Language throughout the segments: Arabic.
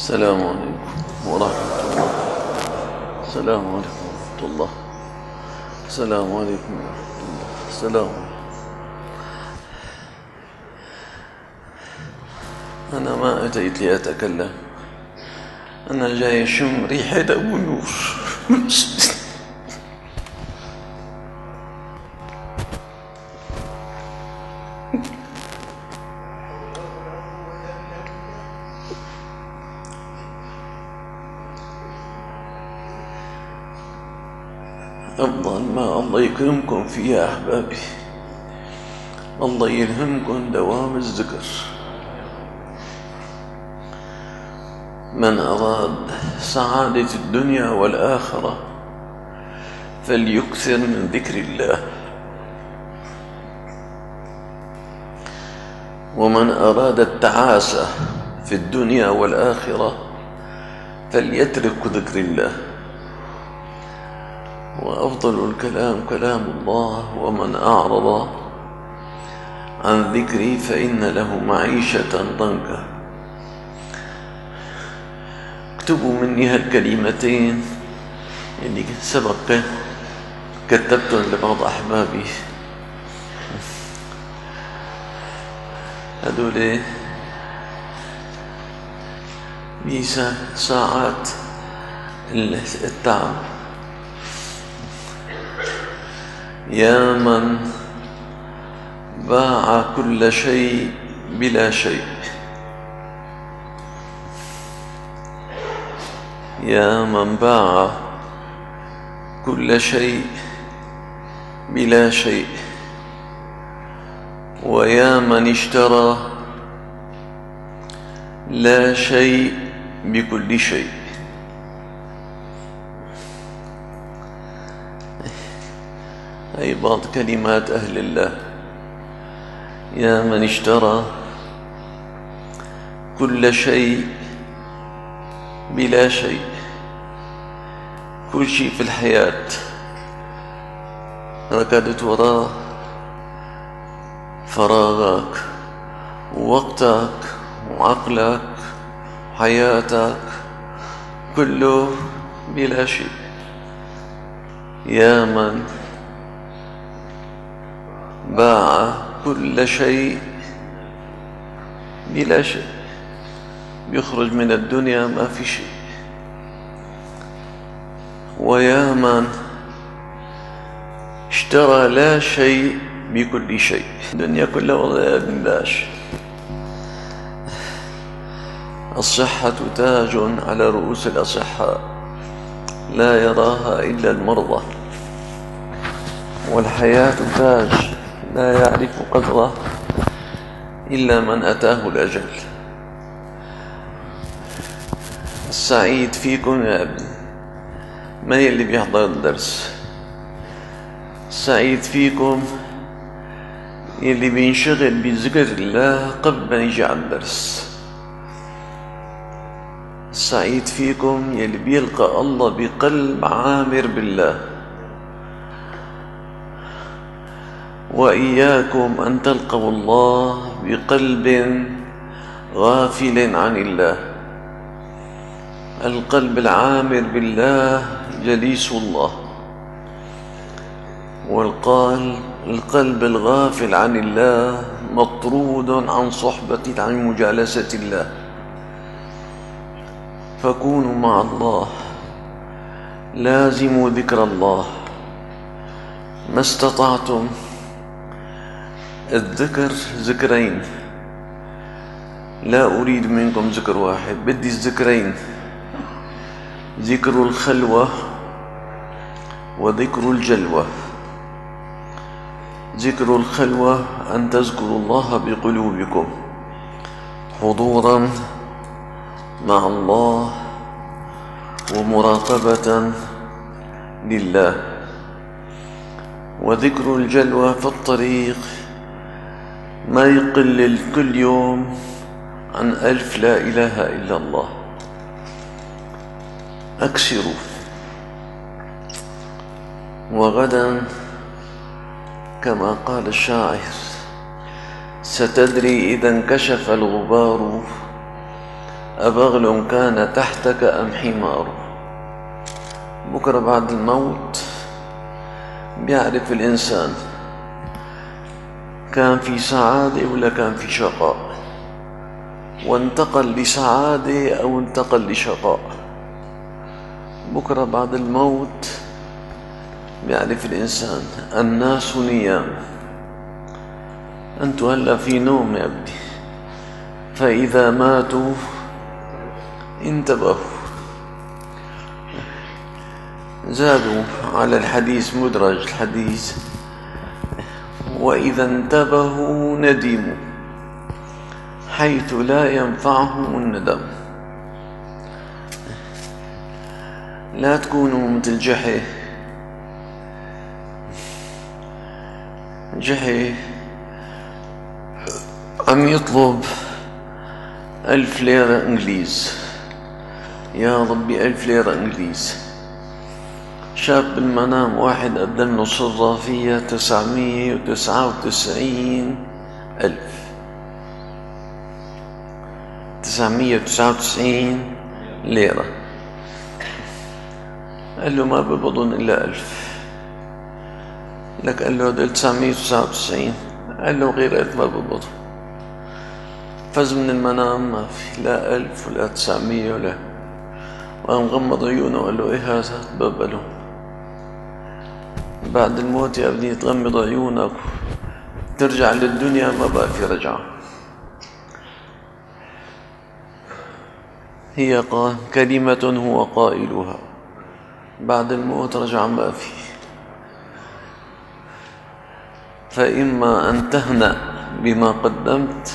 السلام عليكم ورحمة الله. السلام عليكم ورحمة الله. السلام عليكم ورحمة الله. السلام عليكم. أنا ما أتيت لأتكلم، أنا جاي أشم ريحة أبو نور. أفضل ما الله يكرمكم فيه يا أحبابي، الله يلهمكم دوام الذكر. من أراد سعادة الدنيا والآخرة فليكثر من ذكر الله، ومن أراد التعاسة في الدنيا والآخرة فليترك ذكر الله. وأفضل الكلام كلام الله، ومن أعرض عن ذكري فإن له معيشة ضنكا. اكتبوا مني هالكلمتين اللي سبق كتبتهم لبعض أحبابي، هذول ساعات التعب. يا من باع كل شيء بلا شيء، يا من باع كل شيء بلا شيء، ويا من اشترى لا شيء بكل شيء. هي بعض كلمات أهل الله. يا من اشترى كل شيء بلا شيء، كل شيء في الحياة ركضت وراه، فراغك ووقتك وعقلك وحياتك كله بلا شيء. يا من باع كل شيء بلا شيء، يخرج من الدنيا ما في شيء. ويا من اشترى لا شيء بكل شيء، الدنيا كلها والله بلاش. الصحة تاج على رؤوس الأصحاء لا يراها إلا المرضى، والحياة تاج لا يعرف قدره إلا من أتاه الأجل. السعيد فيكم يا ابني ما يلي بيحضر الدرس، السعيد فيكم يلي بينشغل بذكر الله قبل ما يجي على الدرس، السعيد فيكم يلي بيلقى الله بقلب عامر بالله. وإياكم أن تلقوا الله بقلب غافل عن الله. القلب العامر بالله جليس الله، والقلب الغافل عن الله مطرود عن صحبة عن مجالسة الله. فكونوا مع الله، لازموا ذكر الله ما استطعتم. الذكر ذكرين، لا أريد منكم ذكر واحد، بدي الذكرين: ذكر الخلوة وذكر الجلوة. ذكر الخلوة أن تذكروا الله بقلوبكم حضورا مع الله ومراقبة لله. وذكر الجلوة في الطريق ما يقل كل يوم عن 1000 لا إله إلا الله. أكثروا. وغدا كما قال الشاعر: ستدري إذا انكشف الغبار أبغل كان تحتك أم حمار. بكرة بعد الموت بيعرف الإنسان كان في سعادة ولا كان في شقاء، وانتقل لسعادة أو انتقل لشقاء. بكرة بعد الموت بيعرف الإنسان. الناس نيام، أنتوا هلأ في نوم يا ابني، فإذا ماتوا انتبهوا. زادوا على الحديث مدرج الحديث: وإذا انتبهوا ندموا، حيث لا ينفعهم الندم. لا تكونوا مثل جحي عم يطلب 1000 ليرة إنجليز. يا ربي 1000 ليرة إنجليز. شاف بالمنام واحد قدم له صرافية 999 ليرة. قال له ما ببضن إلا 1000. لك قال له هدول 999. قال له غير 1000 ما ببضن. فز من المنام ما في لا 1000 ولا 900 ولا. وقام غمض عيونه وقال له ايه هذا؟ تببله. بعد الموت يا ابني تغمض عيونك ترجع للدنيا، ما بقى في رجعة. هي كلمة هو قائلها، بعد الموت رجع ما في. فإما أن تهنأ بما قدمت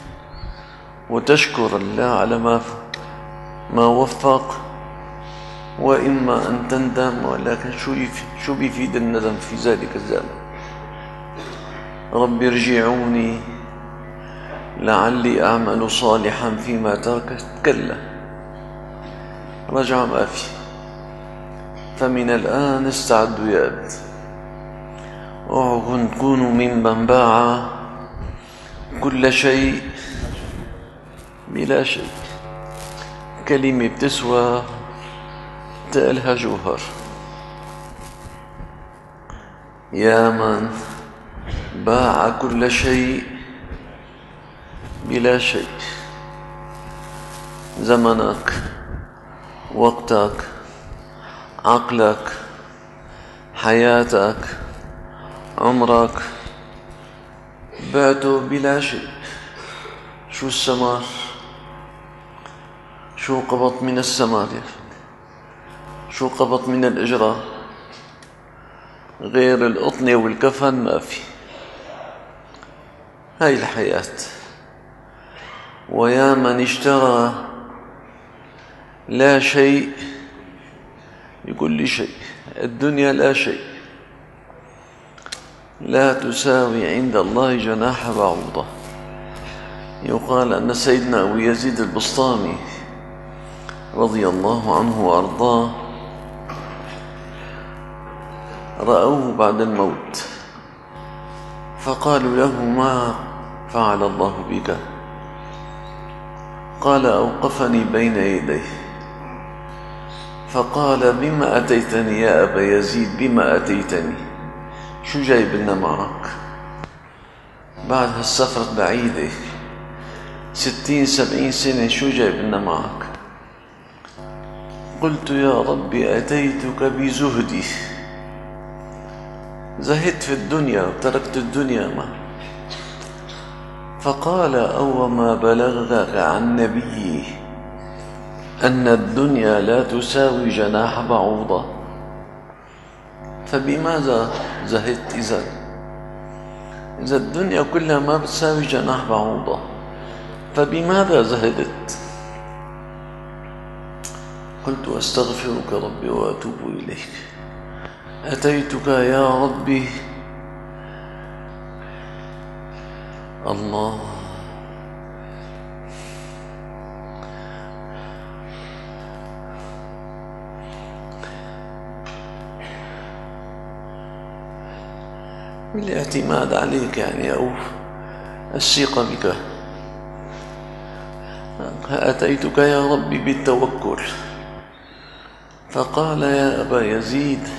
وتشكر الله على ما وفق، وإما أن تندم. ولكن شو بيفيد الندم في ذلك الزمن؟ رب ارجعوني لعلي أعمل صالحا فيما تركت. كلا، رجع ما في. فمن الآن استعدوا يا أبد. اوعوا تكونوا ممن باع كل شيء بلا شيء. كلمة بتسوى تقلها جوهر. يا من باع كل شيء بلا شيء، زمنك، وقتك، عقلك، حياتك، عمرك، بعته بلا شيء. شو الثمر؟ شو قبض من الثمر؟ شو قبض من الإجرة؟ غير القطنة والكفن ما في. هاي الحياة. ويا من اشترى لا شيء يقول لي شيء. الدنيا لا شيء، لا تساوي عند الله جناح بعوضة. يقال أن سيدنا أبو يزيد البسطامي رضي الله عنه وأرضاه رأوه بعد الموت، فقالوا له: ما فعل الله بك؟ قال: أوقفني بين يديه فقال: بما أتيتني يا أبا يزيد؟ بما أتيتني؟ شو جايب لنا معك بعد هالسفرة بعيدة 60-70 سنة؟ شو جايب لنا معك؟ قلت: يا ربي أتيتك بزهدي، زهدت في الدنيا وتركت الدنيا ما. فقال: أو ما بلغك عن نبيي أن الدنيا لا تساوي جناح بعوضة؟ فبماذا زهدت إذا الدنيا كلها ما بتساوي جناح بعوضة؟ فبماذا زهدت؟ قلت: أستغفرك ربي وأتوب إليك. أتيتك يا ربي. الله. بالاعتماد عليك يعني، أو الثقة بك. أتيتك يا ربي بالتوكل. فقال يا أبا يزيد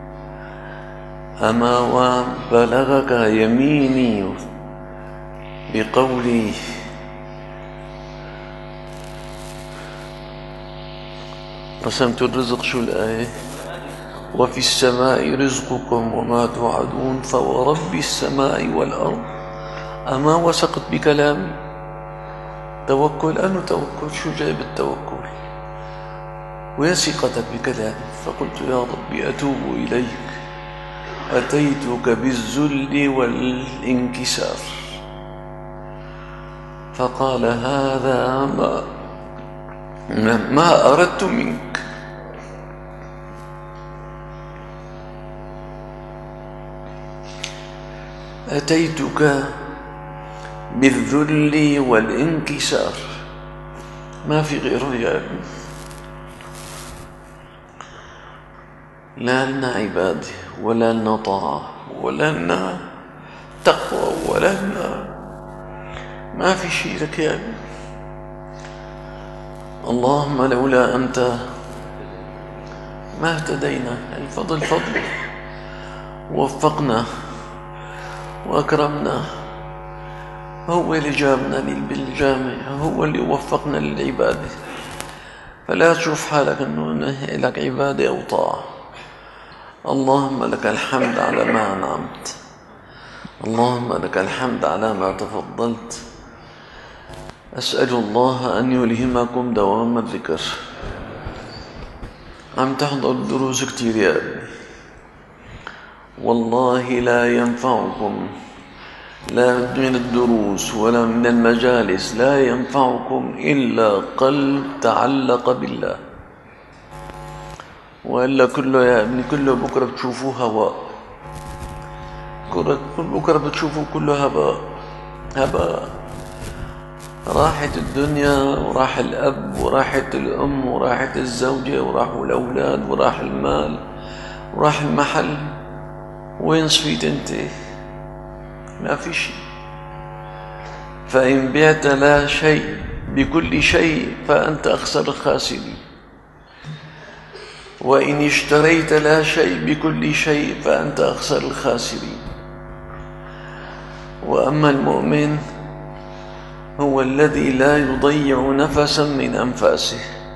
أما وبلغك يميني بقولي قسمت الرزق، شو الآية؟ وفي السماء رزقكم وما توعدون فورب السماء والأرض. أما وثقت بكلامي؟ توكل أنه توكل، شو جايب التوكل؟ ويا ثقتك بكلامي؟ فقلت يا ربي أتوب إليك، أتيتك بالذل والانكسار. فقال هذا ما أردت منك. أتيتك بالذل والانكسار، ما في غيره يا ابني. لا لنا عبادة ولا لنا طاعة ولا لنا تقوى ولا لنا، ما في شيء لك يا ابني. اللهم لولا أنت ما اهتدينا. الفضل فضل، ووفقنا وأكرمنا، هو اللي جابنا بالجامع، هو اللي وفقنا للعبادة. فلا تشوف حالك أنه لك عبادة أو طاعة. اللهم لك الحمد على ما أنعمت، اللهم لك الحمد على ما تفضلت. أسأل الله أن يلهمكم دوام الذكر. عم تحضر الدروس كتير يا ابني، والله لا ينفعكم، لا من الدروس ولا من المجالس، لا ينفعكم إلا قلب تعلق بالله. وإلا كله يا ابني كله بكرة بتشوفوه هواء، بكرة بتشوفوه كله هباء. راحت الدنيا وراح الأب وراحت الأم وراحت الزوجة وراحوا الأولاد وراح المال وراح المحل. وين صفيت انت؟ ما في شيء. فإن بعت لا شيء بكل شيء فأنت أخسر الخاسرين، وإن اشتريت لا شيء بكل شيء فأنت أخسر الخاسرين. وأما المؤمن هو الذي لا يضيع نفسا من أنفاسه،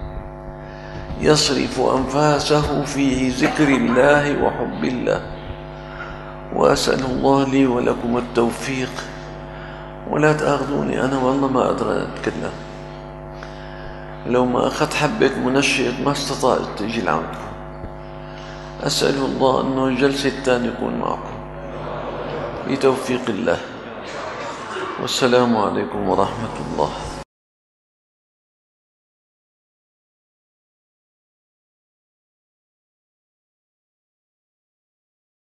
يصرف أنفاسه في ذكر الله وحب الله. وأسأل الله لي ولكم التوفيق. ولا تأخذوني أنا والله ما أقدر أتكلم، لو ما أخذت حبة منشط ما استطعت تجي لعندكم. أسأل الله أنه الجلسة الثانية يكون معكم بتوفيق الله. والسلام عليكم ورحمة الله.